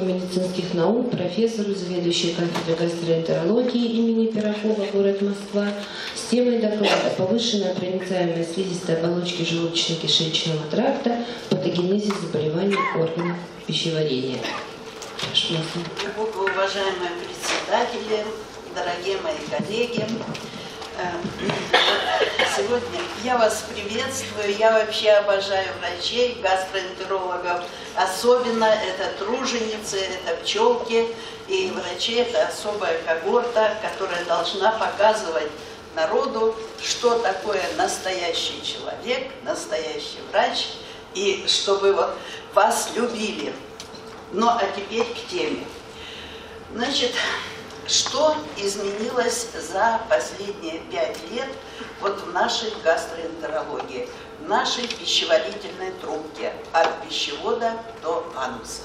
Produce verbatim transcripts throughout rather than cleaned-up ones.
медицинских наук, профессору, заведующей кафедрой гастроэнтерологии имени Пирогова, город Москва, с темой доклада «Повышенная проницаемость слизистой оболочки желудочно-кишечного тракта, патогенезис заболеваний органов пищеварения». Глубоко уважаемые председатели, дорогие мои коллеги, сегодня я вас приветствую. Я вообще обожаю врачей, гастроэнтерологов. Особенно это труженицы, это пчелки. И врачи – это особая когорта, которая должна показывать народу, что такое настоящий человек, настоящий врач, и чтобы вот вас любили. Ну, а теперь к теме. Значит, что изменилось за последние пять лет вот в нашей гастроэнтерологии, в нашей пищеварительной трубке от пищевода до ануса?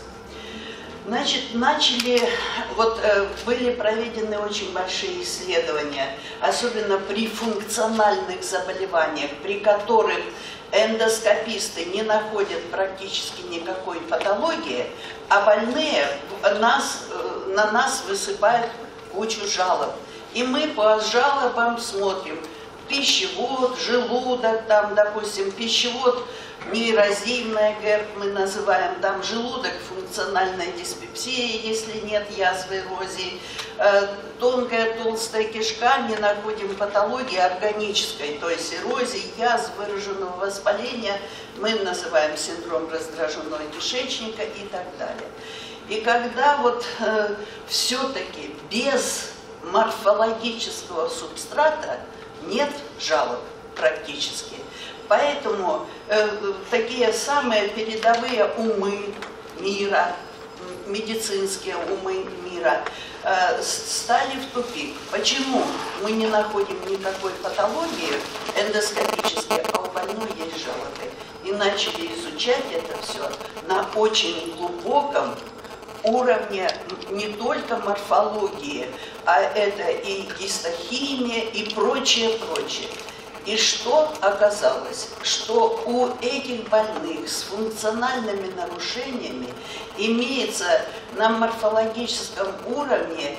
Значит, начали, вот э, были проведены очень большие исследования, особенно при функциональных заболеваниях, при которых эндоскописты не находят практически никакой патологии, а больные нас, на нас высыпают кучу жалоб. И мы по жалобам смотрим пищевод, желудок, там, допустим, пищевод, неэрозивная ГЭРД мы называем, там желудок, функциональная диспепсия, если нет язвы, эрозии, э, тонкая, толстая кишка, не находим патологии органической, то есть эрозии, язв, выраженного воспаления, мы называем синдром раздраженного кишечника и так далее. И когда вот э, все-таки без морфологического субстрата нет жалоб практически. Поэтому э, такие самые передовые умы мира, медицинские умы мира, э, стали в тупик. Почему мы не находим никакой патологии эндоскопической, а у больной есть жалобы? И начали изучать это все на очень глубоком уровне не только морфологии, а это и гистохимия, и прочее, прочее. И что оказалось? Что у этих больных с функциональными нарушениями имеется на морфологическом уровне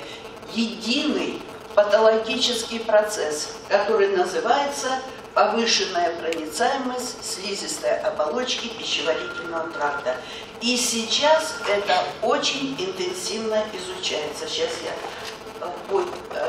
единый патологический процесс, который называется повышенная проницаемость слизистой оболочки пищеварительного тракта. И сейчас это очень интенсивно изучается. Сейчас я... Ой,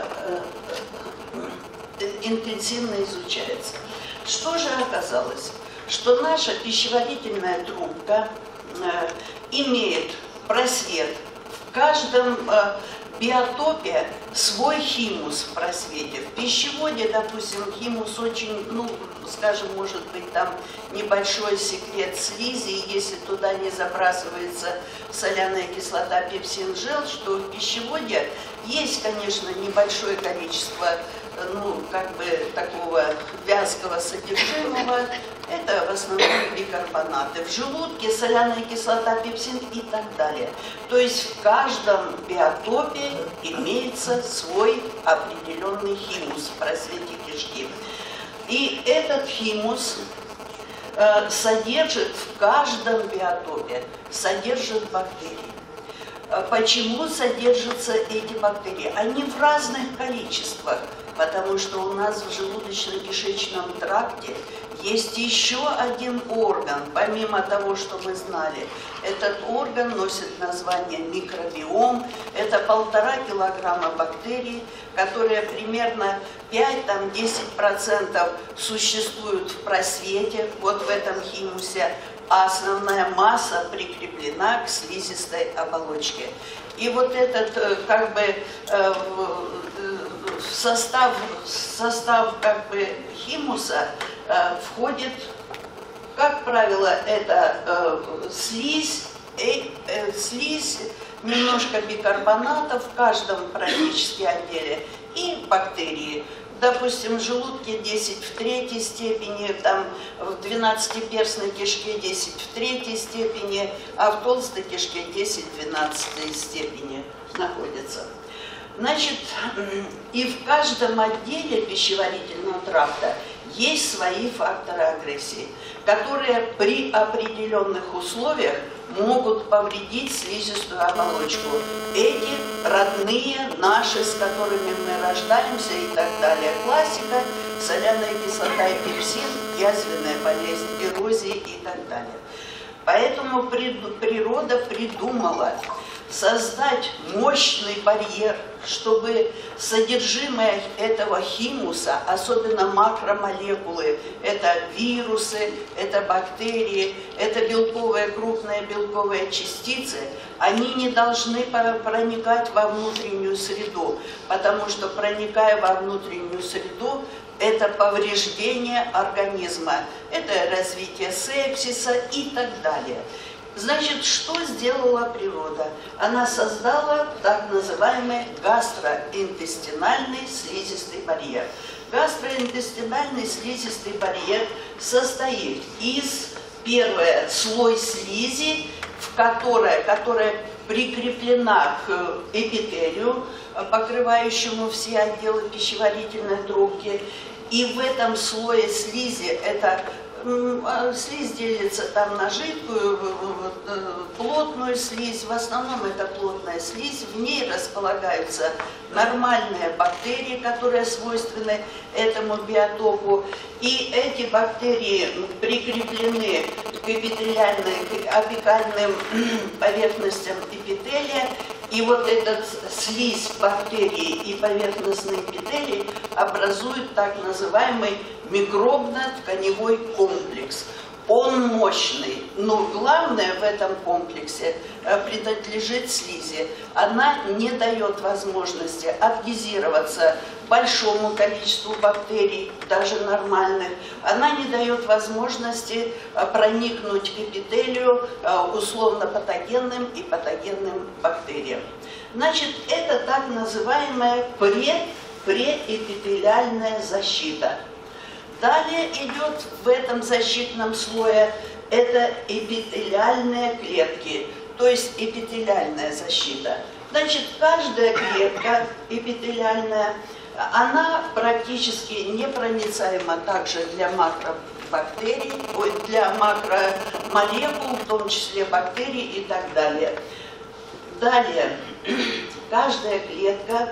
интенсивно изучается. Что же оказалось? Что наша пищеварительная трубка э, имеет просвет. В каждом э, биотопе свой химус в просвете. В пищеводе, допустим, химус очень, ну, скажем, может быть, там небольшой секрет слизи, и если туда не забрасывается соляная кислота, пепсин, желчь, что в пищеводе есть, конечно, небольшое количество, ну, как бы такого вязкого содержимого, это в основном бикарбонаты. В желудке соляная кислота, пепсин и так далее. То есть в каждом биотопе имеется свой определенный химус в просвете кишки. И этот химус э, содержит в каждом биотопе, содержит бактерии. Почему содержатся эти бактерии? Они в разных количествах, потому что у нас в желудочно-кишечном тракте есть еще один орган, помимо того, что мы знали. Этот орган носит название микробиом. Это полтора килограмма бактерий, которые примерно пять-десять процентов существуют в просвете, вот в этом химусе, а основная масса прикреплена к слизистой оболочке. И вот этот как бы в состав, в состав как бы химуса входит, как правило, это слизь, слизь, немножко бикарбонатов в каждом практически отделе и бактерии. Допустим, в желудке десять в третьей степени, там в двенадцатиперстной кишке десять в третьей степени, а в толстой кишке десять в двенадцатой степени находится. Значит, и в каждом отделе пищеварительного тракта есть свои факторы агрессии, которые при определенных условиях могут повредить слизистую оболочку. Эти родные наши, с которыми мы рождаемся и так далее. Классика, соляная кислота и пепсин, язвенная болезнь, эрозия и так далее. Поэтому природа придумала создать мощный барьер, чтобы содержимое этого химуса, особенно макромолекулы, это вирусы, это бактерии, это белковые, крупные белковые частицы, они не должны проникать во внутреннюю среду, потому что, проникая во внутреннюю среду, это повреждение организма, это развитие сепсиса и так далее. Значит, что сделала природа? Она создала так называемый гастроинтестинальный слизистый барьер. Гастроинтестинальный слизистый барьер состоит из, первое, слой слизи, в которой, которая прикреплена к эпителию, покрывающему все отделы пищеварительной трубки. И в этом слое слизи, это слизь делится там на жидкую, плотную слизь, в основном это плотная слизь, в ней располагаются нормальные бактерии, которые свойственны этому биотопу, и эти бактерии прикреплены к эпителиальным, к апикальным поверхностям эпителия, и вот этот слизь бактерий и поверхностный эпителий образуют так называемый микробно-тканевой комплекс. Он мощный, но главное в этом комплексе принадлежит слизи. Она не дает возможности адгезироваться большому количеству бактерий, даже нормальных. Она не дает возможности проникнуть к эпителию условно-патогенным и патогенным бактериям. Значит, это так называемая пред, преэпителиальная защита. Далее идет в этом защитном слое это эпителиальные клетки, то есть эпителиальная защита. Значит, каждая клетка эпителиальная, она практически непроницаема также для макробактерий, для макромолекул, в том числе бактерий и так далее. Далее, каждая клетка,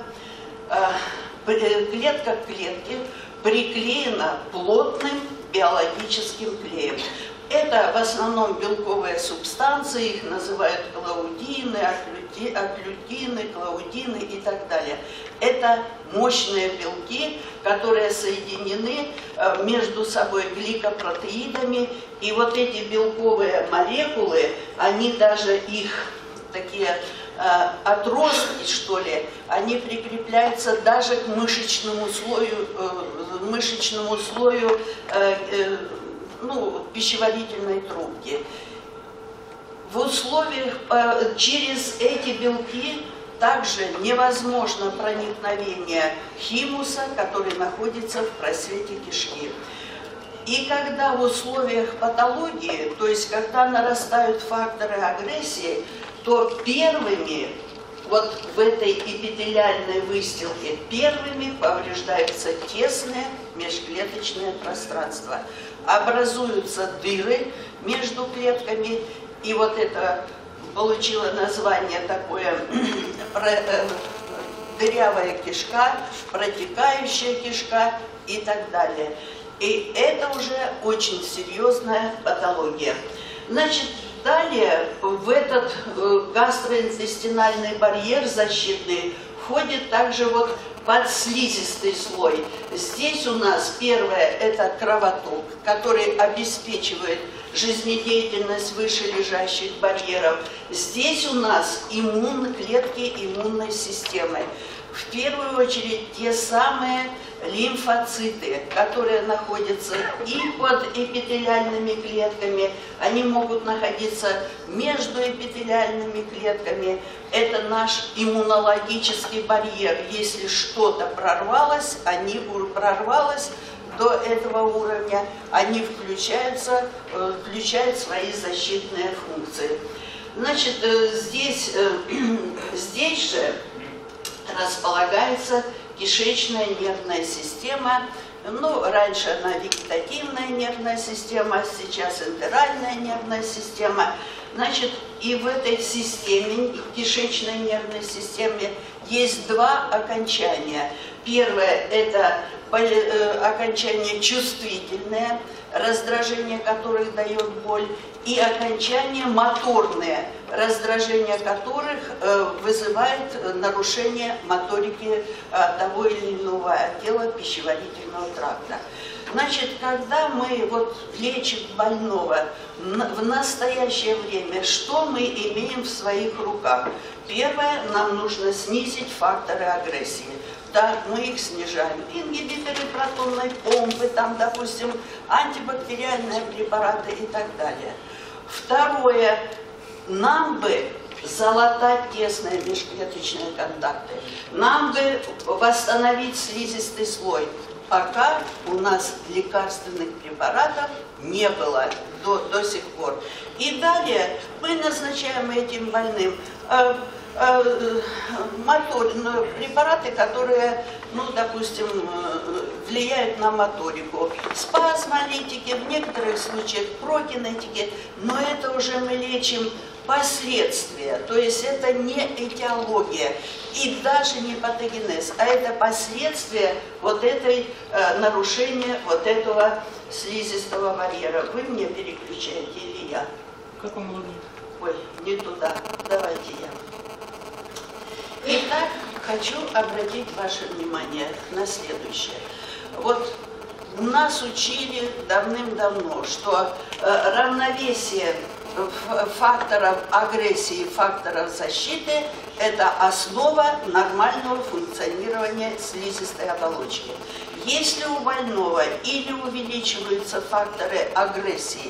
клетка к клетке, приклеена плотным биологическим клеем. Это в основном белковые субстанции, их называют клаудины, оклютины, клаудины и так далее. Это мощные белки, которые соединены между собой гликопротеидами, и вот эти белковые молекулы, они даже их такие отростки, что ли, они прикрепляются даже к мышечному слою, мышечному слою ну, пищеварительной трубки. В условиях, через эти белки также невозможно проникновение химуса, который находится в просвете кишки. И когда в условиях патологии, то есть когда нарастают факторы агрессии, то первыми, вот в этой эпителиальной выстилке, первыми повреждаются тесные межклеточные пространства. Образуются дыры между клетками, и вот это получило название такое дырявая кишка, протекающая кишка и так далее. И это уже очень серьезная патология. Значит, далее в этот гастроинтестинальный барьер защитный входит также вот подслизистый слой. Здесь у нас первое – это кровоток, который обеспечивает жизнедеятельность вышележащих барьеров. Здесь у нас иммун, клетки иммунной системы. В первую очередь те самые лимфоциты, которые находятся и под эпителиальными клетками, они могут находиться между эпителиальными клетками. Это наш иммунологический барьер. Если что-то прорвалось, они прорвалось до этого уровня, они включаются, включают свои защитные функции. Значит, здесь, здесь же располагается кишечная нервная система. Ну, раньше она вегетативная нервная система, сейчас энтеральная нервная система. Значит, И в этой системе, кишечной нервной системе, есть два окончания. Первое – это окончание чувствительное, раздражение которых дает боль, и окончания моторные, раздражение которых вызывает нарушение моторики того или иного отдела пищеварительного тракта. Значит, когда мы вот лечим больного в настоящее время, что мы имеем в своих руках? Первое, нам нужно снизить факторы агрессии. Да, мы их снижаем. Ингибиторы протонной помпы, там, допустим, антибактериальные препараты и так далее. Второе, нам бы залатать тесные межклеточные контакты. Нам бы восстановить слизистый слой. Пока у нас лекарственных препаратов не было до, до сих пор. И далее мы назначаем этим больным э, э, мотор, ну, препараты, которые, ну, допустим, влияют на моторику. Спазмолитики, в некоторых случаях прокинетики, но это уже мы лечим последствия, то есть это не этиология и даже не патогенез, а это последствия вот этой э, нарушения вот этого слизистого барьера. Вы мне переключаете или я? В каком уровне? Ой, не туда. Давайте я. Итак, хочу обратить ваше внимание на следующее. Вот нас учили давным-давно, что э, равновесие факторов агрессии, факторов защиты – это основа нормального функционирования слизистой оболочки. Если у больного или увеличиваются факторы агрессии,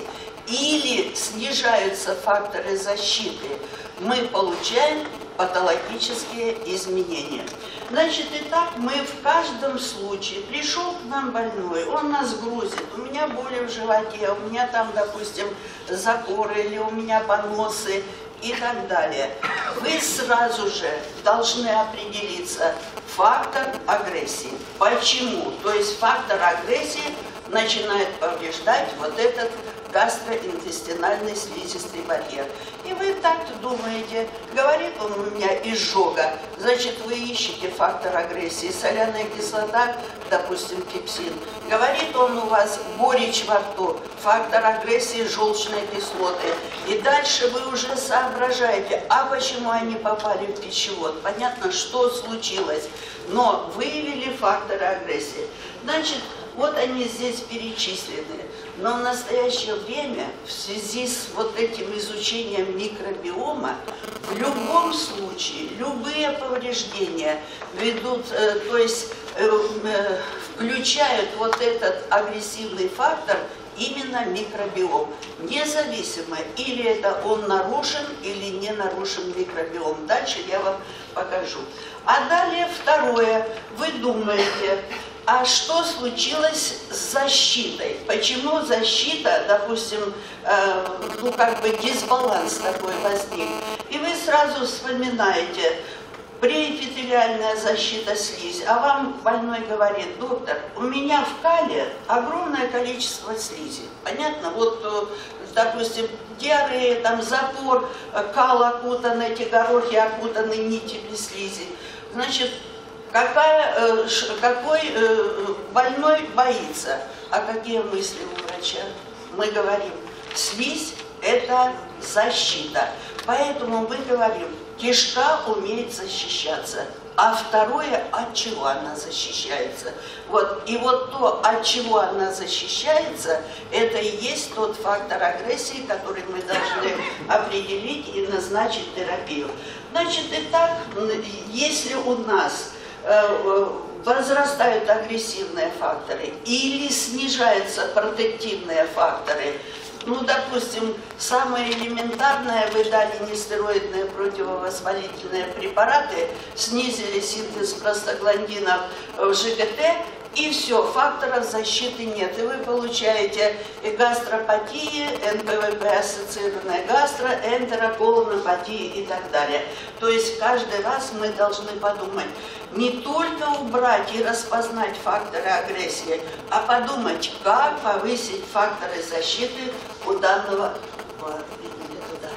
или снижаются факторы защиты, мы получаем патологические изменения. Значит, итак, мы в каждом случае, пришел к нам больной, он нас грузит, у меня боли в животе, у меня там, допустим, запоры, или у меня поносы и так далее. Вы сразу же должны определиться фактор агрессии. Почему? То есть фактор агрессии начинает повреждать вот этот гастроинтестинальный слизистый барьер. И вы так-то думаете, говорит он у меня изжога, значит, вы ищете фактор агрессии, соляная кислота, допустим, пепсин. Говорит он у вас горечь во рту, фактор агрессии желчные кислоты. И дальше вы уже соображаете, а почему они попали в пищевод? Понятно, что случилось, но выявили факторы агрессии. Значит, вот они здесь перечислены. Но в настоящее время, в связи с вот этим изучением микробиома, в любом случае, любые повреждения ведут, э, то есть э, э, включают вот этот агрессивный фактор именно микробиом. Независимо, или это он нарушен, или не нарушен микробиом. Дальше я вам покажу. А далее второе. Вы думаете, а что случилось с защитой? Почему защита, допустим, э, ну как бы дисбаланс такой возник? И вы сразу вспоминаете, преэпителиальная защита слизи, а вам больной говорит, доктор, у меня в кале огромное количество слизи. Понятно? Вот, допустим, диарея, там запор, кал окутан, эти горохи окутаны нитями слизи. Значит, какая, какой больной боится? А какие мысли у врача? Мы говорим, слизь – это защита. Поэтому мы говорим, кишка умеет защищаться. А второе, от чего она защищается. Вот. И вот то, от чего она защищается, это и есть тот фактор агрессии, который мы должны определить и назначить терапию. Значит, итак, если у нас э, возрастают агрессивные факторы или снижаются протективные факторы, ну, допустим, самое элементарное, вы дали нестероидные противовоспалительные препараты, снизили синтез простагландинов в ЖКТ, и все, факторов защиты нет. И вы получаете и гастропатии, эн пэ вэ пэ-ассоциированная гастро, энтероколонопатии и так далее. То есть каждый раз мы должны подумать, не только убрать и распознать факторы агрессии, а подумать, как повысить факторы защиты у данного,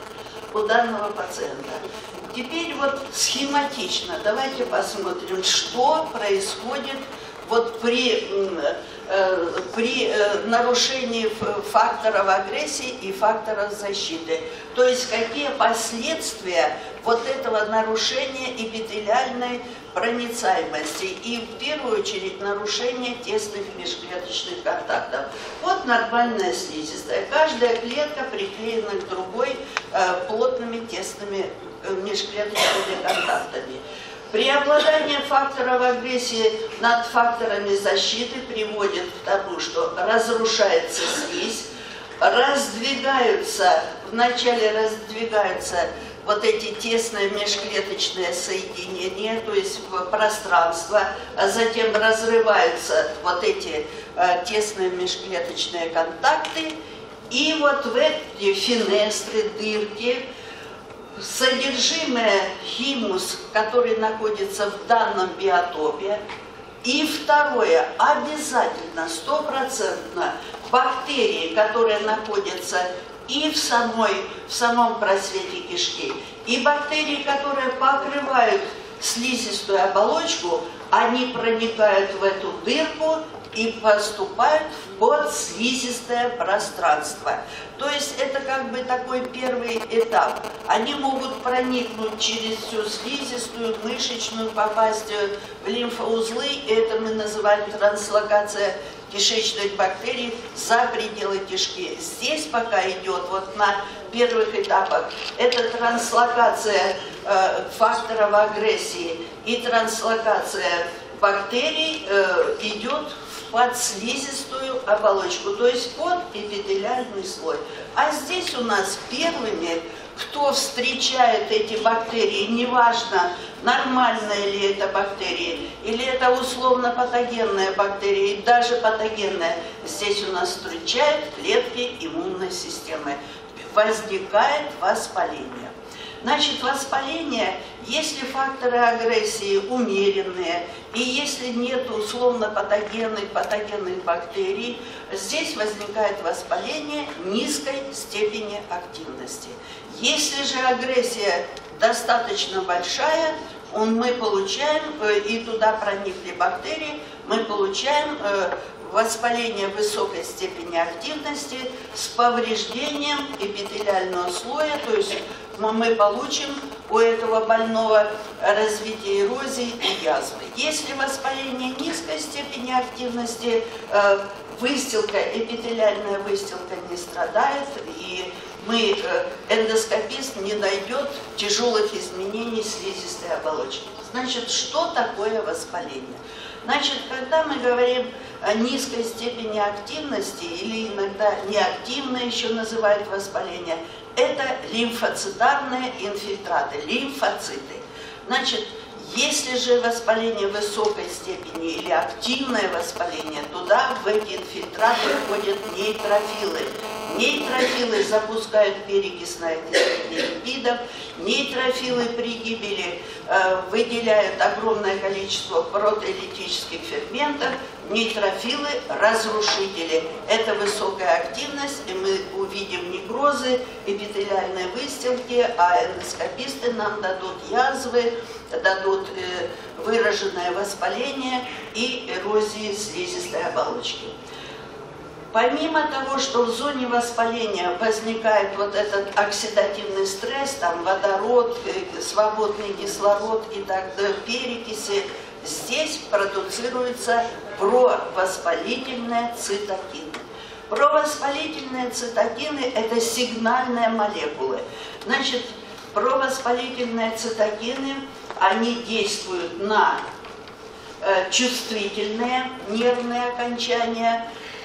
у данного пациента. Теперь вот схематично давайте посмотрим, что происходит вот при, э, при э, нарушении факторов агрессии и факторов защиты. То есть какие последствия вот этого нарушения эпителиальной проницаемости и в первую очередь нарушение тесных межклеточных контактов. Вот нормальная слизистая. Каждая клетка приклеена к другой э, плотными тесными э, межклеточными контактами. Преобладание факторов агрессии над факторами защиты приводит к тому, что разрушается слизь, раздвигаются, вначале раздвигаются вот эти тесные межклеточные соединения, то есть пространство, а затем разрываются вот эти э, тесные межклеточные контакты, и вот в эти фенестры, дырки, содержимое химус, который находится в данном биотопе, и второе, обязательно, стопроцентно, бактерии, которые находятся и в, самой, в самом просвете кишки, и бактерии, которые покрывают слизистую оболочку, они проникают в эту дырку и поступают в подслизистое пространство. То есть это как бы такой первый этап. Они могут проникнуть через всю слизистую, мышечную, попасть в лимфоузлы, и это мы называем транслокация кишечных бактерий за пределы кишки. Здесь пока идет вот на первых этапах это транслокация э, факторов агрессии и транслокация бактерий э, идет в подслизистую оболочку, то есть под эпителиальный слой. А здесь у нас первыми, кто встречает эти бактерии, неважно, нормальные ли это бактерии, или это условно-патогенные бактерии, даже патогенные, здесь у нас встречают клетки иммунной системы. Возникает воспаление. Значит, воспаление, если факторы агрессии умеренные, и если нет условно-патогенных, патогенных бактерий, здесь возникает воспаление низкой степени активности. Если же агрессия достаточно большая, он, мы получаем, и туда проникли бактерии, мы получаем воспаление высокой степени активности с повреждением эпителиального слоя, то есть мы получим у этого больного развитие эрозии и язвы. Если воспаление низкой степени активности, выстилка, эпителиальная выстилка не страдает, и мы, эндоскопист не найдет тяжелых изменений слизистой оболочки. Значит, что такое воспаление? Значит, когда мы говорим о низкой степени активности, или иногда неактивное еще называют воспаление, это лимфоцитарные инфильтраты, лимфоциты. Значит, если же воспаление высокой степени или активное воспаление, туда в эти инфильтраты входят нейтрофилы. Нейтрофилы запускают перекисное окисление липидов, нейтрофилы при гибели э, выделяют огромное количество протеолитических ферментов, нейтрофилы разрушители. Это высокая активность, и мы увидим некрозы, эпителиальные выстилки, а эндоскописты нам дадут язвы, дадут э, выраженное воспаление и эрозии слизистой оболочки. Помимо того, что в зоне воспаления возникает вот этот оксидативный стресс, там водород, свободный кислород и так далее, перекиси, здесь продуцируются провоспалительные цитокины. Провоспалительные цитокины – это сигнальные молекулы. Значит, провоспалительные цитокины, они действуют на э, чувствительные нервные окончания,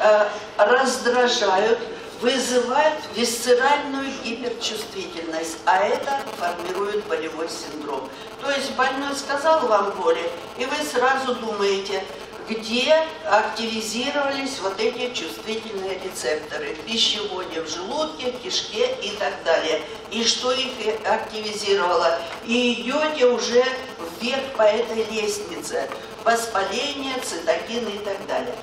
раздражают, вызывают висцеральную гиперчувствительность, а это формирует болевой синдром. То есть больной сказал вам боли, и вы сразу думаете, где активизировались вот эти чувствительные рецепторы в пищеводе, в желудке, в кишке и так далее. И что их активизировало. И идете уже вверх по этой лестнице. Воспаление, цитокины и так далее.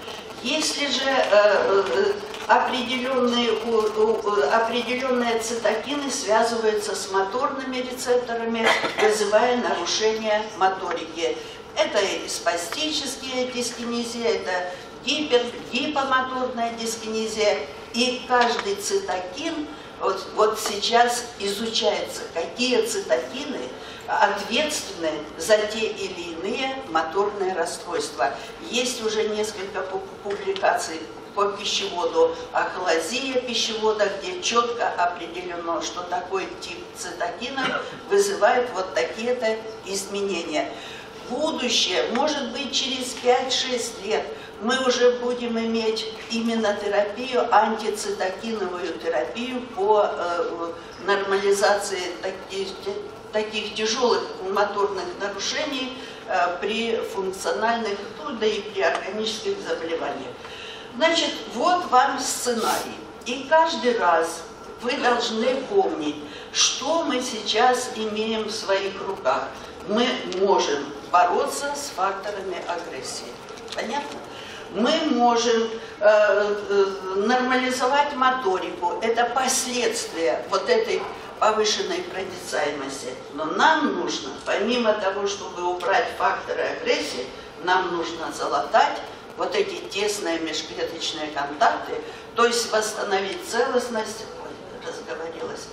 Если же э, определенные, определенные цитокины связываются с моторными рецепторами, вызывая нарушение моторики. Это и спастические дискинезия, это гипер, гипомоторная дискинезия. И каждый цитокин, вот, вот сейчас изучается, какие цитокины ответственны за те или иные моторные расстройства. Есть уже несколько публикаций по пищеводу, ахолазия пищевода, где четко определено, что такой тип цитокинов вызывает вот такие-то изменения. Будущее, может быть, через пять-шесть лет мы уже будем иметь именно терапию, антицитокиновую терапию по э, нормализации таких, таких тяжелых моторных нарушений э, при функциональных, ну да и при органических заболеваниях. Значит, вот вам сценарий. И каждый раз вы должны помнить, что мы сейчас имеем в своих руках. Мы можем бороться с факторами агрессии. Понятно? Мы можем э, э, нормализовать моторику. Это последствия вот этой повышенной проницаемости. Но нам нужно, помимо того, чтобы убрать факторы агрессии, нам нужно залатать вот эти тесные межклеточные контакты, то есть восстановить целостность. Ой, разговорилась.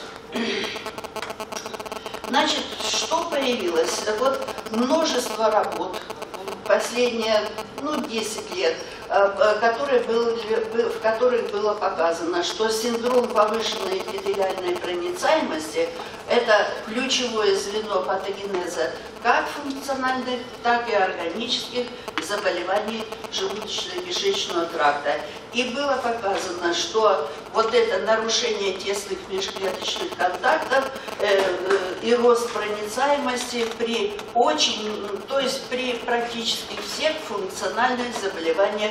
Значит, что появилось? Вот множество работ, последние, ну, десять лет, которые был, в которых было показано, что синдром повышенной эпителиальной проницаемости – это ключевое звено патогенеза как функциональных, так и органических заболеваний желудочно-кишечного тракта. И было показано, что вот это нарушение тесных межклеточных контактов э, э, и рост проницаемости при очень, то есть при практически всех функциональных заболеваниях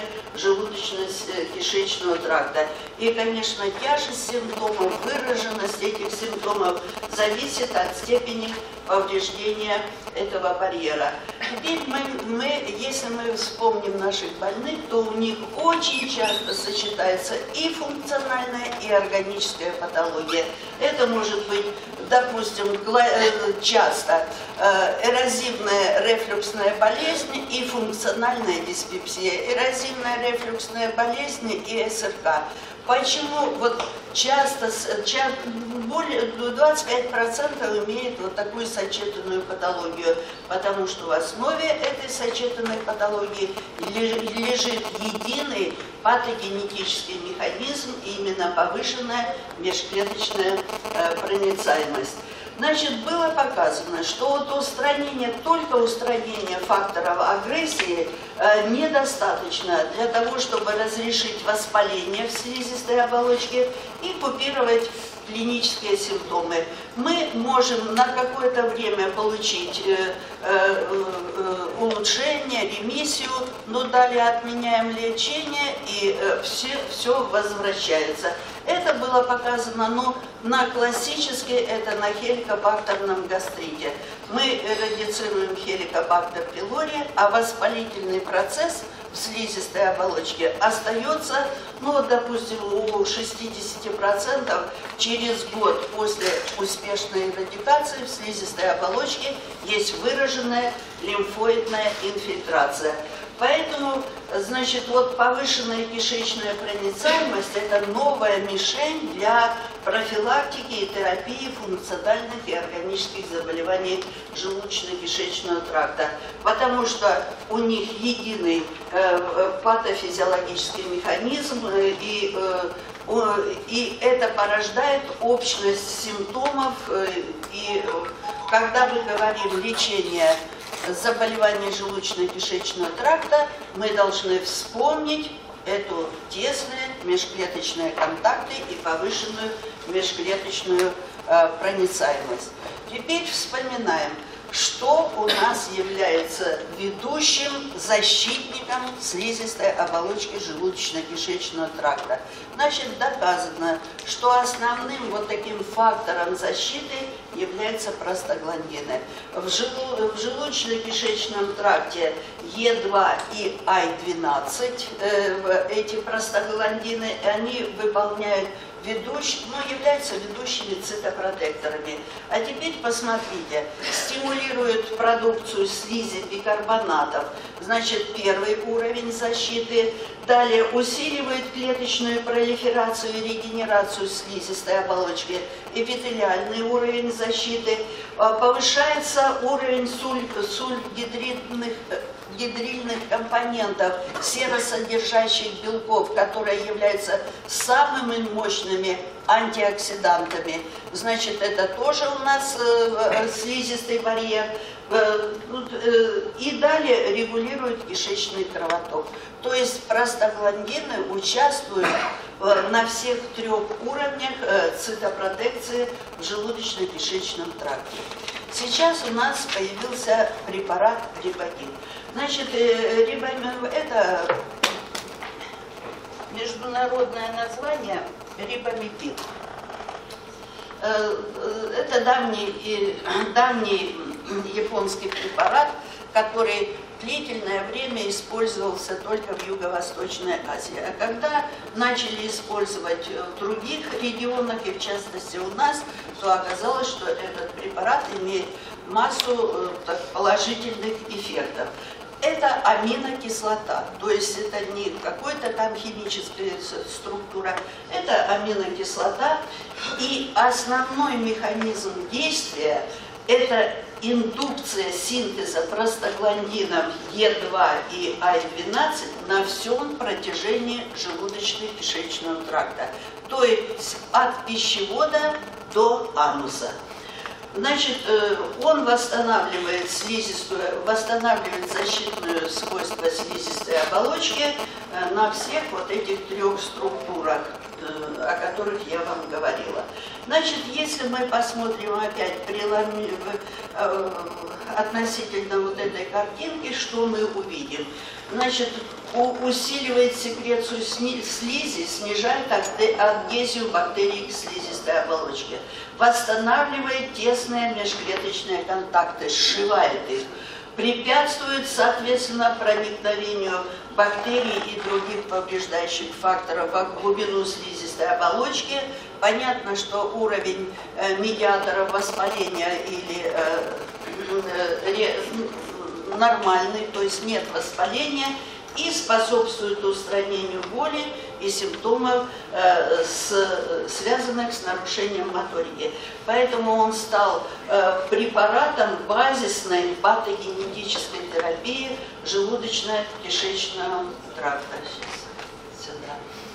желудочно-кишечного тракта. И, конечно, тяжесть симптомов, выраженность этих симптомов зависит от степени повреждения этого барьера. Теперь мы, мы, если мы вспомним наших больных, то у них очень часто сочетается и функциональная, и органическая патология. Это может быть, допустим, часто эрозивная рефлюксная болезнь и функциональная диспепсия, эрозивная рефлюксная болезнь и эс эр ка. Почему вот часто, более двадцать пять процентов имеет вот такую сочетанную патологию? Потому что в основе этой сочетанной патологии лежит единый патогенетический механизм, именно повышенная межклеточная проницаемость. Значит, было показано, что вот устранение, только устранение факторов агрессии э, недостаточно для того, чтобы разрешить воспаление в слизистой оболочке и купировать клинические симптомы. Мы можем на какое-то время получить э, э, э, улучшение, ремиссию, но далее отменяем лечение и э, все, все возвращается. Это было показано, но на классически, это на хеликобактерном гастрите. Мы радицируем хеликобактер пилори, а воспалительный процесс в слизистой оболочке остается, ну вот, допустим, у шестидесяти процентов через год после успешной эрадикации в слизистой оболочке есть выраженная лимфоидная инфильтрация. Поэтому, значит, вот повышенная кишечная проницаемость – это новая мишень для профилактики и терапии функциональных и органических заболеваний желудочно-кишечного тракта, потому что у них единый э, патофизиологический механизм, э, и, э, э, и это порождает общность симптомов, э, и э, когда мы говорим лечение заболеваний желудочно-кишечного тракта, мы должны вспомнить эту тесные межклеточные контакты и повышенную межклеточную э, проницаемость. Теперь вспоминаем, что у нас является ведущим защитником слизистой оболочки желудочно-кишечного тракта. Значит, доказано, что основным вот таким фактором защиты являются простагландины. В, желу, в желудочно-кишечном тракте Е два и Ай двенадцать, э, эти простагландины, они выполняют ведущие, ну, являются ведущими цитопротекторами. А теперь посмотрите, стимулируют продукцию слизи бикарбонатов, значит, первый уровень защиты, далее усиливает клеточную пролиферацию и регенерацию слизистой оболочки, эпителиальный уровень защиты, повышается уровень суль, сульгидридных гидрильных компонентов, серосодержащих белков, которые являются самыми мощными антиоксидантами. Значит, это тоже у нас э, слизистый барьер. Э, э, и далее регулирует кишечный кровоток. То есть простагландины участвуют э, на всех трех уровнях э, цитопротекции в желудочно-кишечном тракте. Сейчас у нас появился препарат Рибагин. Значит, Рибагин – это международное название рибамипин. Это давний, давний японский препарат, который длительное время использовался только в Юго-Восточной Азии. А когда начали использовать в других регионах, и в частности у нас, то оказалось, что этот препарат имеет массу так, положительных эффектов. Это аминокислота, то есть это не какая-то там химическая структура, это аминокислота, и основной механизм действия – это индукция синтеза простагландинов Е два и Ай двенадцать на всем протяжении желудочно-кишечного тракта, то есть от пищевода до ануса. Значит, он восстанавливает слизистую, восстанавливает защитное свойство слизистой оболочки на всех вот этих трех структурах, о которых я вам говорила. Значит, если мы посмотрим опять преломи, относительно вот этой картинки, что мы увидим? Значит, усиливает секрецию слизи, снижает адгезию бактерий к слизистой оболочке, восстанавливает тесные межклеточные контакты, сшивает их, препятствует, соответственно, проникновению бактерий и других повреждающих факторов в глубину слизистой оболочки. Понятно, что уровень э, медиаторов воспаления или э, э, нормальный, то есть нет воспаления, и способствует устранению боли и симптомов, э, с, связанных с нарушением моторики. Поэтому он стал э, препаратом базисной патогенетической терапии желудочно-кишечного тракта. Сейчас, сюда.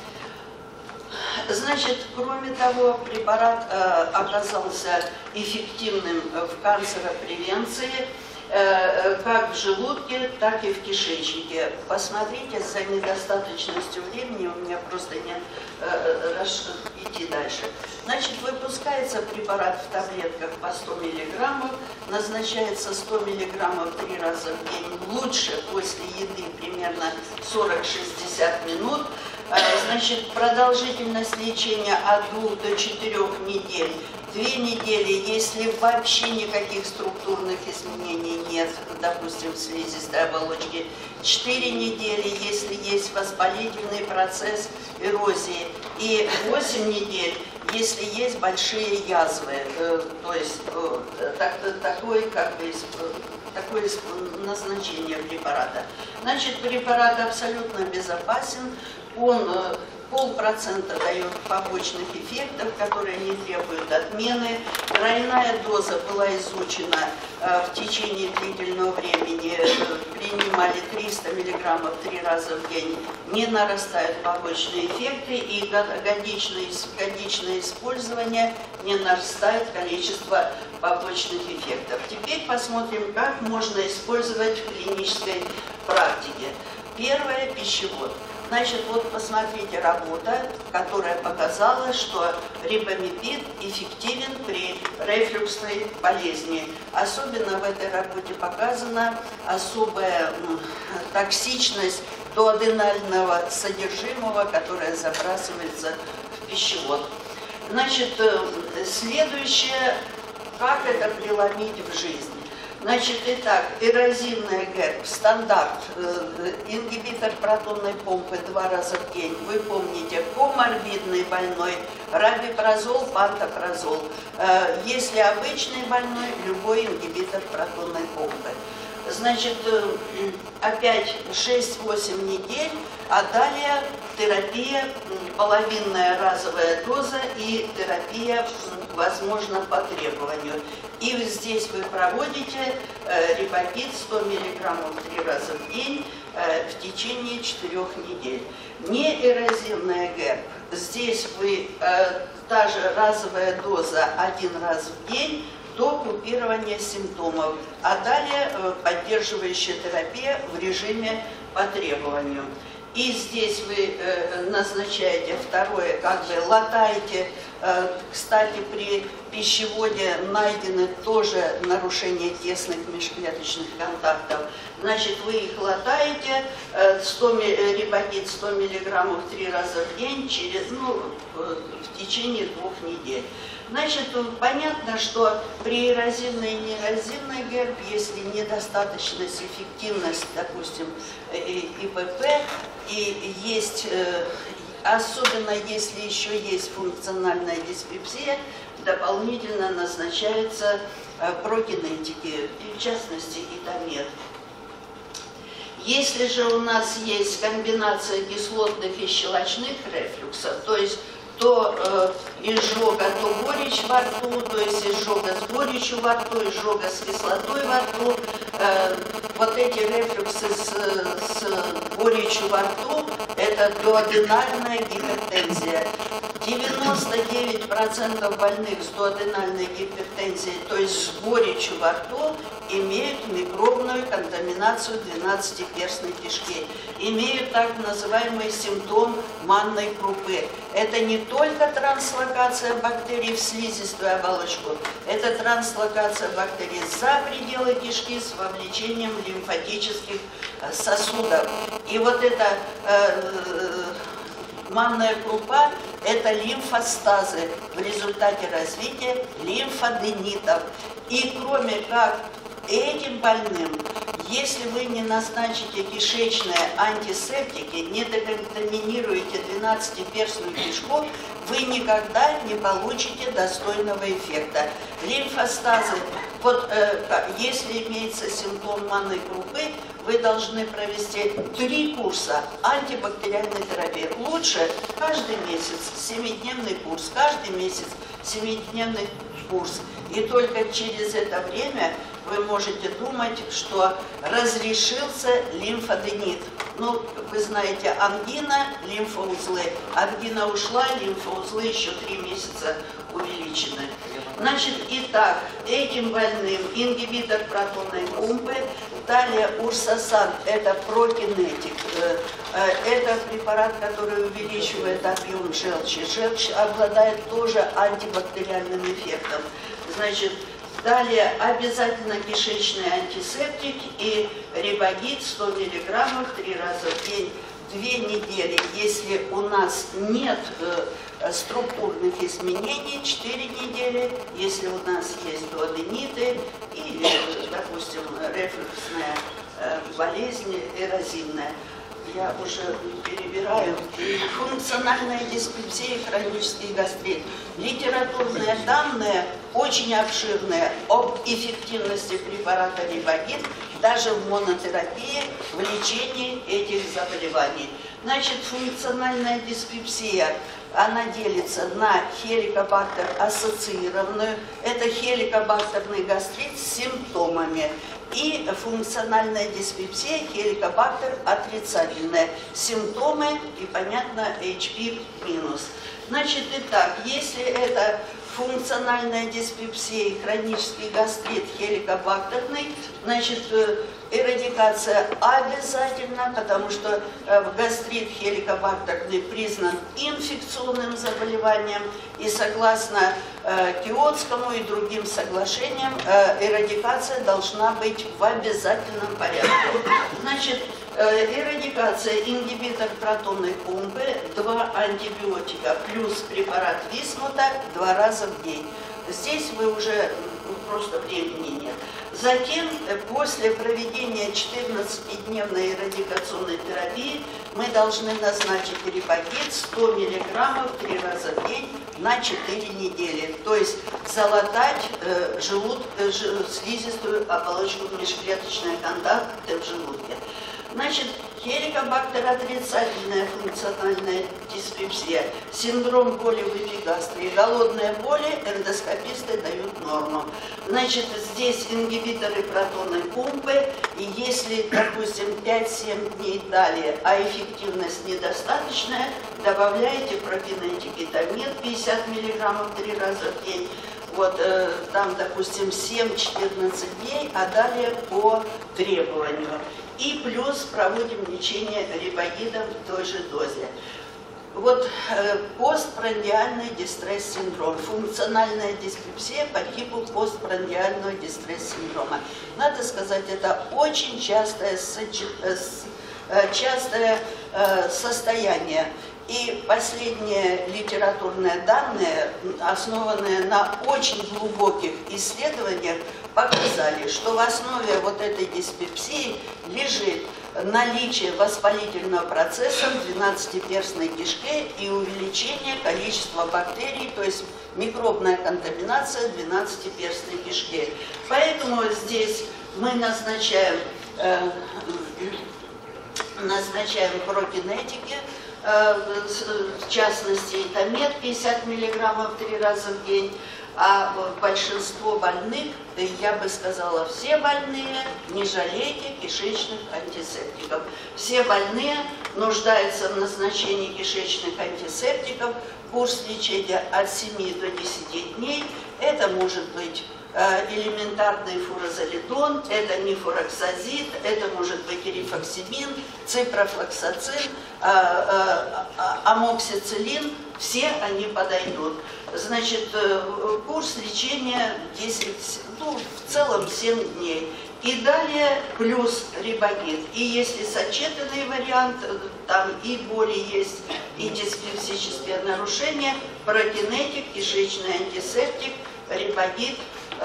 Значит, кроме того, препарат э, оказался эффективным в канцеропревенции, как в желудке, так и в кишечнике. Посмотрите, за недостаточностью времени у меня просто нет э, идти дальше. Значит, выпускается препарат в таблетках по сто миллиграммов, назначается сто миллиграммов три раза в день, лучше после еды примерно сорок-шестьдесят минут. Значит, продолжительность лечения от двух до четырех недель. Две недели, если вообще никаких структурных изменений нет, допустим, в слизистой оболочке. Четыре недели, если есть воспалительный процесс эрозии. И восемь недель, если есть большие язвы. То есть такое, как бы, такое назначение препарата. Значит, препарат абсолютно безопасен. Он полпроцента дает побочных эффектов, которые не требуют отмены. Тройная доза была изучена э, в течение длительного времени. Принимали триста миллиграммов три раза в день. Не нарастают побочные эффекты, и годичное, годичное использование не нарастает количество побочных эффектов. Теперь посмотрим, как можно использовать в клинической практике. Первое – пищевод. Значит, вот посмотрите, работа, которая показала, что рибамипин эффективен при рефлюксной болезни. Особенно в этой работе показана особая токсичность дуоденального содержимого, которое забрасывается в пищевод. Значит, следующее как это преломить в жизни? Значит, итак, эрозивная ГЭРБ, стандарт, э, ингибитор протонной помпы два раза в день. Вы помните, коморбидный больной, рабипрозол, пантопрозол. Э, если обычный больной, любой ингибитор протонной помпы. Значит, э, опять шесть-восемь недель, а далее терапия, половинная разовая доза и терапия, возможно, по требованию. И здесь вы проводите э, рибокит сто миллиграммов три раза в день э, в течение четырех недель. Неэрозивная ГЭРБ. Здесь вы э, та же разовая доза один раз в день до купирования симптомов, а далее э, поддерживающая терапия в режиме по требованию. И здесь вы э, назначаете второе, как бы латаете. Э, кстати, при пищеводе найдены тоже нарушения тесных межклеточных контактов. Значит, вы их латаете, э, сто, рибокит сто миллиграммов три раза в день через, ну, э, в течение двух недель. Значит, понятно, что при эрозивной и неэрозивной ГЭРБ, если недостаточность, эффективность, допустим, ИПП, и есть, особенно если еще есть функциональная диспепсия, дополнительно назначаются прогенетики, и в частности итамет. Если же у нас есть комбинация кислотных и щелочных рефлюксов, то есть то э, изжога, то горечь во рту, то есть изжога с горечью во рту, изжога с кислотой во рту. Э, вот эти рефлюксы с, с горечью во рту – это дуоденальная гипертензия. девяносто девять процентов больных с дуоденальной гипертензией, то есть с горечью во рту, имеют микробную контаминацию двенадцатиперстной кишки, имеют так называемый симптом манной крупы. Это не только транслокация бактерий в слизистую оболочку, это транслокация бактерий за пределы кишки с вовлечением лимфатических сосудов. И вот эта э, манная крупа – это лимфостазы в результате развития лимфоденитов. И кроме как этим больным, если вы не назначите кишечные антисептики, не деконтаминируете двенадцатиперстную кишку, вы никогда не получите достойного эффекта. Лимфостазы, вот э, если имеется симптом манной крупы, вы должны провести три курса антибактериальной терапии. Лучше каждый месяц семидневный курс, каждый месяц семидневный курс. И только через это время вы можете думать, что разрешился лимфоденит. Ну, вы знаете, ангина, лимфоузлы. Ангина ушла, лимфоузлы еще три месяца увеличены. Значит, итак, этим больным ингибитор протонной помпы, далее урсасан, это прокинетик. Это препарат, который увеличивает объем желчи. Желчь обладает тоже антибактериальным эффектом. Значит, далее обязательно кишечный антисептик и рибогит сто миллиграммов три раза в день, две недели. Если у нас нет э, структурных изменений, четыре недели. Если у нас есть дуодениты или, допустим, рефлюксная э, болезнь эрозивная. Я уже перебираю. Функциональная диспепсия и хронический гастрит. Литературные данные очень обширные об эффективности препарата рибогит даже в монотерапии в лечении этих заболеваний. Значит, функциональная диспепсия, она делится на хеликобактер ассоциированную, это хеликобактерный гастрит с симптомами, и функциональная диспепсия, хеликобактер отрицательная, симптомы и, понятно, эйч пи минус. Значит, итак, если это функциональная диспепсия и хронический гастрит хеликобактерный, значит, эрадикация обязательно, потому что гастрит хеликобактерный признан инфекционным заболеванием, и согласно Киотскому и другим соглашениям эрадикация должна быть в обязательном порядке. Значит, эрадикация, ингибитор протонной помпы, два антибиотика плюс препарат висмута два раза в день. Здесь вы уже просто времени нет. Затем, после проведения четырнадцатидневной эрадикационной терапии, мы должны назначить рибагит сто миллиграммов три раза в день на четыре недели. То есть залатать э, желуд, э, слизистую оболочку межклеточной контакты в желудке. Значит, хеликобактер отрицательная функциональная диспепсия, синдром боли в эпигастрии, голодные боли, эндоскописты дают норму. Значит, здесь ингибиторы протонной помпы, и если, допустим, пять-семь дней далее, а эффективность недостаточная, добавляете профенетикетамид пятьдесят миллиграммов три раза в день. Вот э, там, допустим, семь-четырнадцать дней, а далее по требованию. И плюс проводим лечение рибагидом в той же дозе. Вот э, постпрандиальный дистресс-синдром, функциональная диспепсия по типу постпрандиального дистресс-синдрома. Надо сказать, это очень частое, частое э, состояние. И последние литературные данные, основанные на очень глубоких исследованиях, показали, что в основе вот этой диспепсии лежит наличие воспалительного процесса в двенадцатиперстной кишке и увеличение количества бактерий, то есть микробная контаминация двенадцатиперстной кишки. Поэтому здесь мы назначаем, э, назначаем прогенетики, в частности, итамет пятьдесят миллиграммов три раза в день, а большинство больных, я бы сказала, все больные, не жалейте кишечных антисептиков. Все больные нуждаются в назначении кишечных антисептиков, курс лечения от семи до десяти дней, это может быть элементарный фурозолидон, это мифуроксазид, это может быть рифоксимин, ципрофлоксацин, амоксициллин, все они подойдут. Значит, курс лечения десять, ну, в целом семь дней. И далее плюс рибагит. И если сочетанный вариант, там и боли есть, и диспепсическое нарушение, прогенетик, кишечный антисептик, рибагит,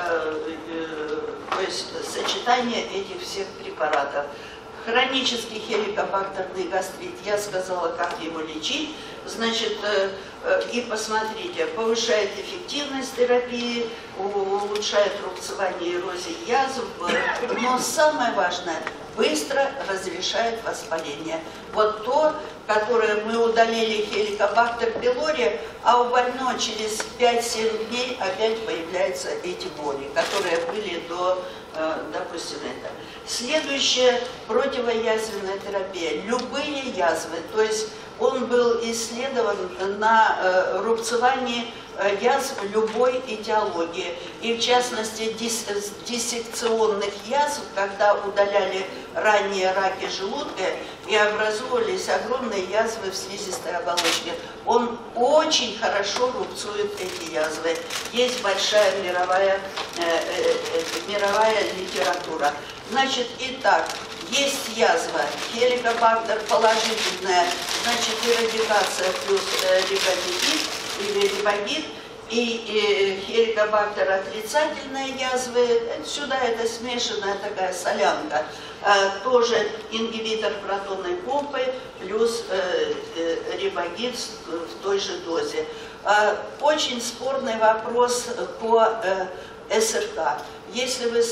то есть сочетание этих всех препаратов. Хронический хеликобактерный гастрит, я сказала, как его лечить. Значит, и посмотрите, повышает эффективность терапии, улучшает рубцевание, эрозию язв, но самое важное, быстро разрешает воспаление. Вот то, которое мы удалили хеликобактер пилори, а у больного через пять-семь дней опять появляются эти боли, которые были до, допустим, это. Следующее, противоязвенная терапия. Любые язвы, то есть он был исследован на э, рубцевании э, язв любой этиологии. И в частности дис, диссекционных язв, когда удаляли ранние раки желудка и образовывались огромные язвы в слизистой оболочке. Он очень хорошо рубцует эти язвы. Есть большая мировая, э, э, э, мировая литература. Значит, итак, есть язва, хеликобактер положительная, значит, эрадикация плюс э, рибагит или рибагит, и э, хеликобактер отрицательные язвы, сюда это смешанная такая солянка, э, тоже ингибитор протонной помпы плюс э, э, рибагит в той же дозе. Э, очень спорный вопрос по э, СРК. Если вы,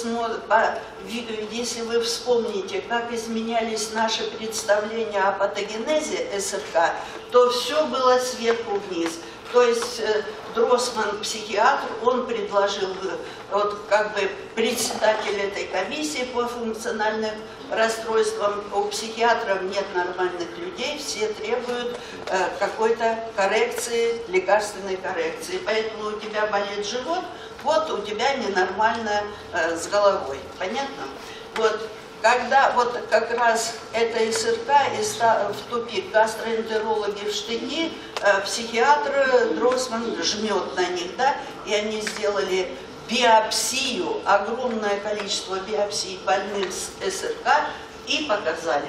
если вы вспомните, как изменялись наши представления о патогенезе СРК, то все было сверху вниз. То есть Дросман, психиатр, он предложил, вот как бы председатель этой комиссии по функциональным расстройствам, у психиатров нет нормальных людей, все требуют э, какой-то коррекции, лекарственной коррекции. Поэтому у тебя болит живот, вот у тебя ненормально э, с головой. Понятно? Вот. Когда вот как раз эта СРК и в тупик, гастроэнтерологи в штыки, э, психиатр Дросман жмет на них, да, и они сделали биопсию, огромное количество биопсий больных с СРК, и показали,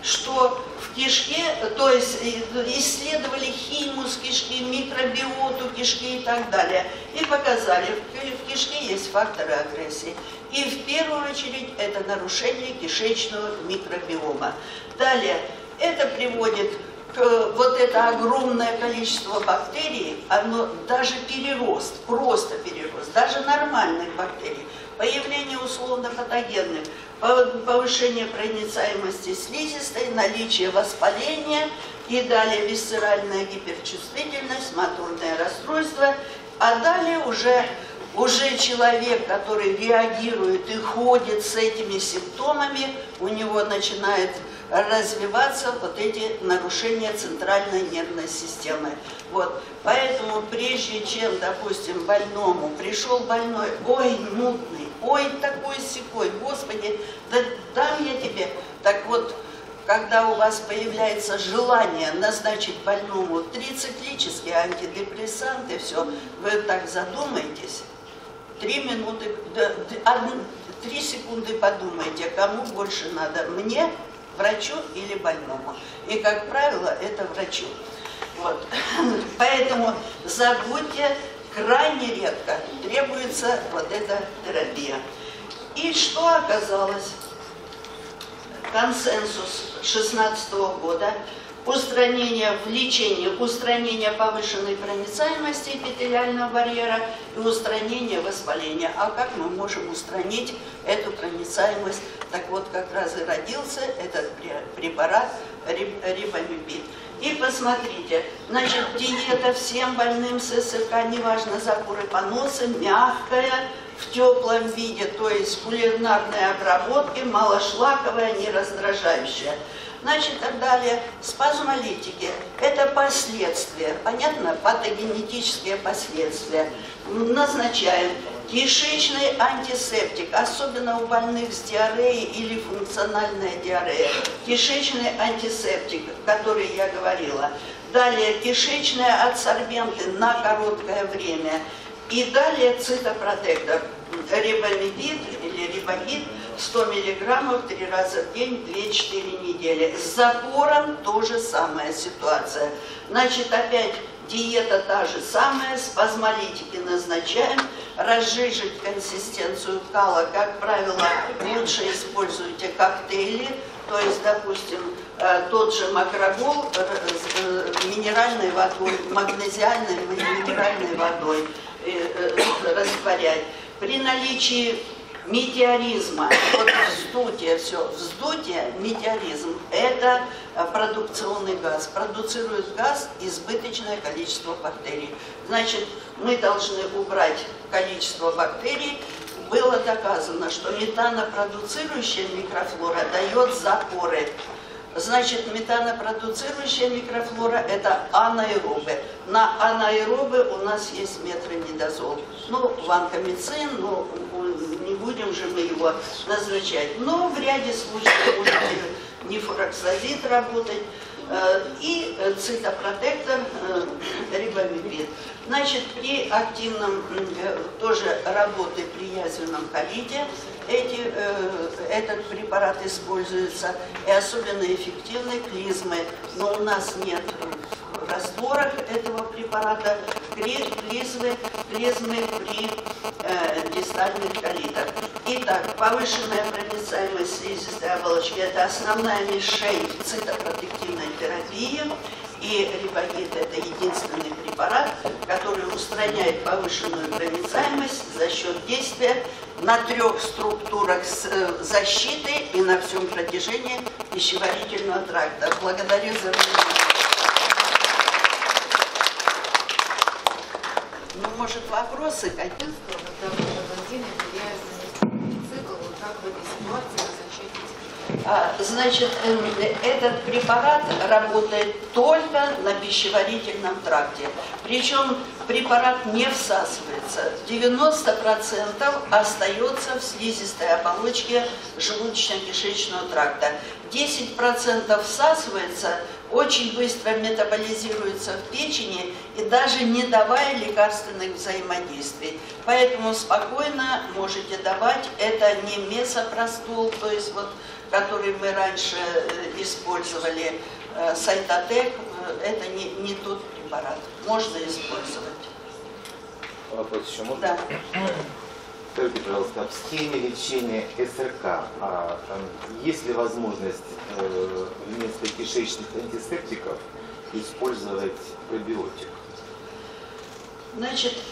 что в кишке, то есть исследовали химус кишки, микробиоту кишки и так далее, и показали, в кишке есть факторы агрессии. И в первую очередь это нарушение кишечного микробиома. Далее, это приводит к вот это огромное количество бактерий, оно даже перерост, просто перерост, даже нормальных бактерий, появление условно-патогенных, повышение проницаемости слизистой, наличие воспаления и далее висцеральная гиперчувствительность, моторное расстройство, а далее уже, уже человек, который реагирует и ходит с этими симптомами, у него начинает развиваться вот эти нарушения центральной нервной системы. Вот. Поэтому прежде чем, допустим, больному пришел больной, ой, мутный, ой, такой-сякой, Господи, да дам я тебе. Так вот, когда у вас появляется желание назначить больному трициклические антидепрессанты, все, вы так задумаетесь, три минуты, три секунды подумайте, кому больше надо, мне, врачу или больному. И, как правило, это врачу. Вот. Поэтому забудьте, крайне редко требуется вот эта терапия. И что оказалось? Консенсус шестнадцатого года, устранение в лечении, устранение повышенной проницаемости эпителиального барьера и устранение воспаления. А как мы можем устранить эту проницаемость? Так вот, как раз и родился этот препарат рибамипин. И посмотрите, значит, диета всем больным с СРК, неважно, запоры поноса, мягкая, в теплом виде, то есть кулинарной обработки, малошлаковая, не раздражающая. Значит, так далее, спазмолитики – это последствия, понятно, патогенетические последствия. Назначаем кишечный антисептик, особенно у больных с диареей или функциональная диарея. Кишечный антисептик, который я говорила. Далее кишечные адсорбенты на короткое время. И далее цитопротектор, рибамидин или рибамид, сто миллиграммов три раза в день, две-четыре недели. С запором тоже самая ситуация. Значит, опять диета та же самая, спазмолитики назначаем, разжижить консистенцию кала, как правило, лучше используйте коктейли, то есть, допустим, тот же макрогол минеральной водой, магнезиальной минеральной водой растворять. При наличии метеоризма, вот вздутие, все, вздутие, метеоризм, это продукционный газ. Продуцирует газ избыточное количество бактерий. Значит, мы должны убрать количество бактерий. Было доказано, что метанопродуцирующая микрофлора дает запоры. Значит, метанопродуцирующая микрофлора – это анаэробы. На анаэробы у нас есть метронидазол. Ну, ванкомицин, ну, не будем же мы его назначать. Но в ряде случаев может нефуроксазид работать и цитопротектор рибамипин. Значит, при активном тоже работе при язвенном колите эти, этот препарат используется, и особенно эффективны клизмы, но у нас нет в растворах этого препарата клизмы, клизмы при э, дистальных колитах. Итак, повышенная проницаемость слизистой оболочки – это основная мишень цитопротективной терапии. И рибамид – это единственный препарат, который устраняет повышенную проницаемость за счет действия на трех структурах защиты и на всем протяжении пищеварительного тракта. Благодарю за внимание. Ну, может, вопросы какие-то? А, значит, этот препарат работает только на пищеварительном тракте. Причем препарат не всасывается. девяносто процентов остается в слизистой оболочке желудочно-кишечного тракта. десять процентов всасывается очень быстро метаболизируется в печени и даже не давая лекарственных взаимодействий. Поэтому спокойно можете давать. Это не месопростол, то есть вот, который мы раньше использовали, Сайтотек, это не, не тот препарат. Можно использовать. Вопрос еще можно? Да. Скажите, пожалуйста, в схеме лечения СРК а, там, есть ли возможность э, вместо кишечных антисептиков использовать пробиотик? Значит,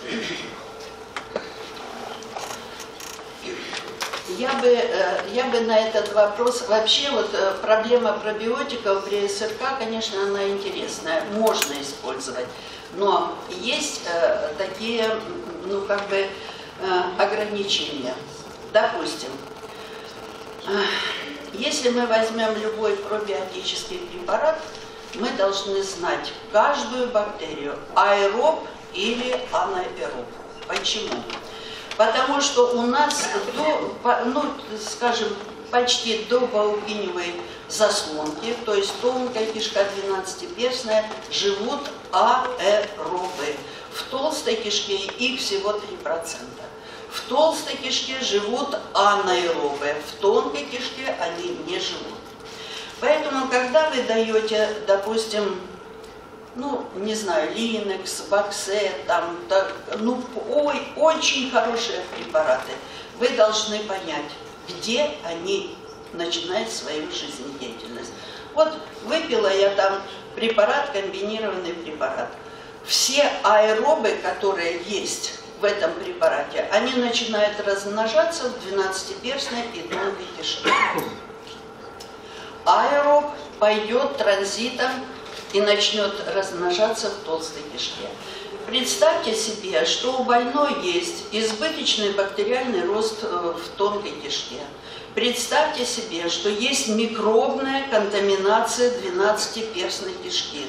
я бы, я бы на этот вопрос, вообще вот проблема пробиотиков при СРК, конечно, она интересная, можно использовать, но есть такие, ну как бы, ограничения. Допустим, если мы возьмем любой пробиотический препарат, мы должны знать каждую бактерию, аэроб или анаэроб. Почему? Потому что у нас, до, ну, скажем, почти до паукиневой заслонки, то есть тонкая кишка двенадцатиперстная, живут аэробы. В толстой кишке их всего три процента. В толстой кишке живут анаэробы, в тонкой кишке они не живут. Поэтому, когда вы даете, допустим, ну, не знаю, Линекс, Баксет, там, так, ну, ой, очень хорошие препараты, вы должны понять, где они начинают свою жизнедеятельность. Вот выпила я там препарат, комбинированный препарат. Все аэробы, которые есть в этом препарате, они начинают размножаться в двенадцатиперстной и тонкой кишке. Аэроб пойдет транзитом и начнет размножаться в толстой кишке. Представьте себе, что у больной есть избыточный бактериальный рост в тонкой кишке. Представьте себе, что есть микробная контаминация двенадцатиперстной кишки.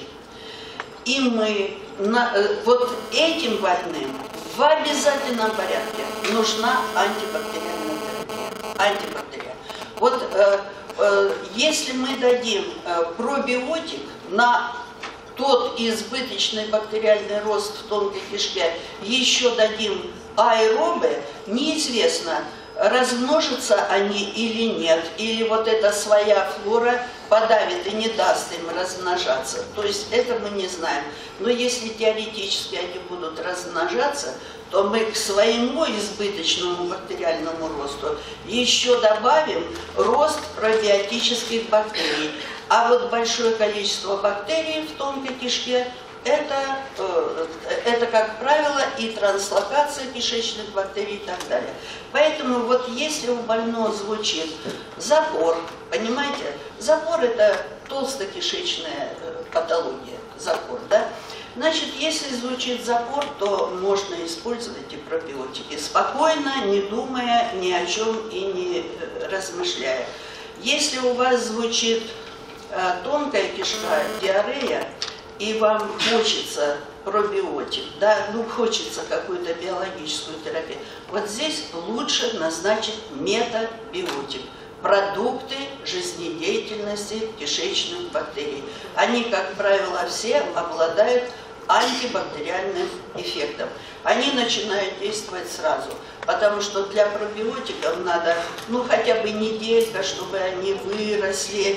И мы, на, вот этим больным в обязательном порядке нужна антибактериальная терапия. Антибактериальная. Вот э, э, если мы дадим э, пробиотик на тот избыточный бактериальный рост в тонкой кишке, еще дадим аэробы, неизвестно, размножатся они или нет, или вот эта своя флора подавит и не даст им размножаться. То есть это мы не знаем. Но если теоретически они будут размножаться, то мы к своему избыточному бактериальному росту еще добавим рост пробиотических бактерий. А вот большое количество бактерий в тонкой кишке это, это, как правило, и транслокация кишечных бактерий и так далее. Поэтому вот если у больного звучит запор, понимаете, запор это толстокишечная патология, запор, да? Значит, если звучит запор, то можно использовать и пробиотики, спокойно, не думая ни о чем и не размышляя. Если у вас звучит э, тонкая кишка, диарея, и вам хочется пробиотик, да, ну хочется какую-то биологическую терапию, вот здесь лучше назначить метабиотик. Продукты жизнедеятельности кишечных бактерий. Они, как правило, все обладают антибактериальным эффектом. Они начинают действовать сразу, потому что для пробиотиков надо, ну, хотя бы неделька, чтобы они выросли,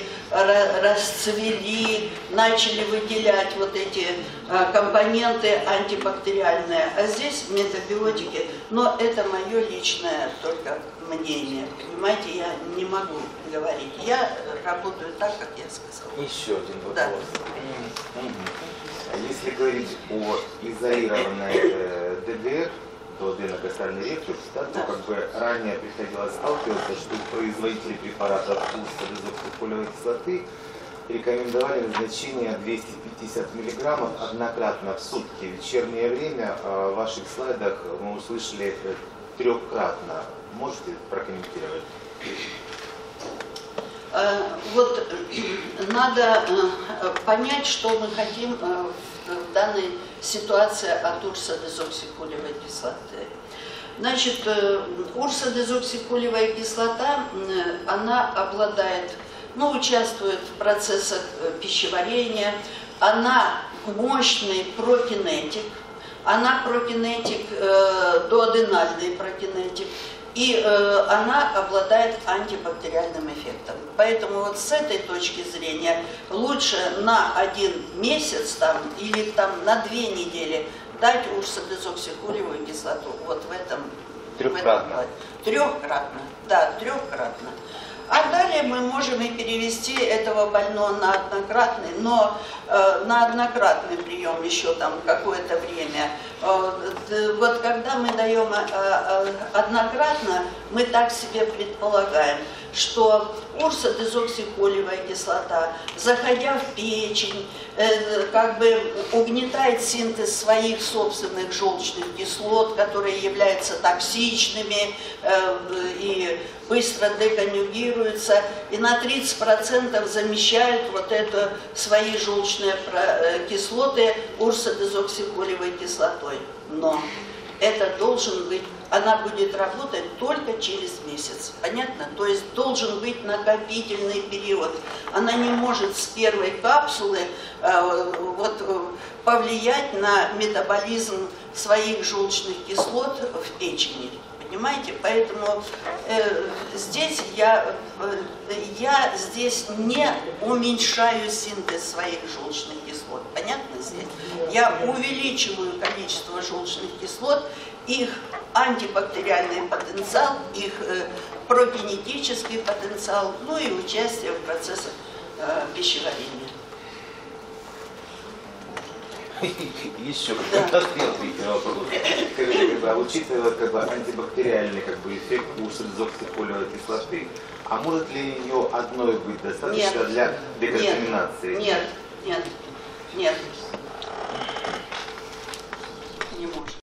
расцвели, начали выделять вот эти компоненты антибактериальные. А здесь метабиотики, но это мое личное только мнение. Понимаете, я не могу говорить. Я работаю так, как я сказала. Еще один вопрос. Да. Если говорить о изолированной э, ДГР, дуоденогастральный рефлюкс, да, то как бы ранее приходилось сталкиваться, что производители препаратов урсодезоксифолиевой кислоты рекомендовали назначение двести пятьдесят миллиграммов однократно в сутки. В вечернее время э, в ваших слайдах мы услышали э, трехкратно. Можете прокомментировать? Вот надо понять, что мы хотим в данной ситуации от урсодезоксифолиевой кислоты. Значит, урсодезоксифолиевая кислота, она обладает но участвует в процессах пищеварения. Она мощный прокинетик, она прокинетик, э, дуоденальный прокинетик, и э, она обладает антибактериальным эффектом. Поэтому вот с этой точки зрения лучше на один месяц там, или там, на две недели дать урсодезоксихолевую кислоту. Вот в этом. Трехкратно. В этом, трехкратно, да, трехкратно. А далее мы можем и перевести этого больного на однократный, но э, на однократный прием еще там какое-то время. Э, вот когда мы даем э, э, однократно, мы так себе предполагаем, что урсодезоксихолевая кислота, заходя в печень, э, как бы угнетает синтез своих собственных желчных кислот, которые являются токсичными э, и быстро деконъюгируются, и на тридцать процентов замещают вот это свои желчные кислоты урсодезоксихолевой кислотой. Но это должен быть, она будет работать только через месяц, понятно? То есть должен быть накопительный период. Она не может с первой капсулы э, вот, э, повлиять на метаболизм своих желчных кислот в печени. Понимаете? Поэтому э, здесь я, э, я здесь не уменьшаю синтез своих желчных кислот. Понятно здесь? Я увеличиваю количество желчных кислот, их антибактериальный потенциал, их э, прогенетический потенциал, ну и участие в процессах э, пищеварения. Еще какой-то ответный вопрос. Скажите, как бы, учитывая как бы, антибактериальный как бы, эффект урсодезоксихолевой кислоты, а может ли ее одной быть достаточно нет, для деконтаминации? Нет, нет, нет, нет. Не может.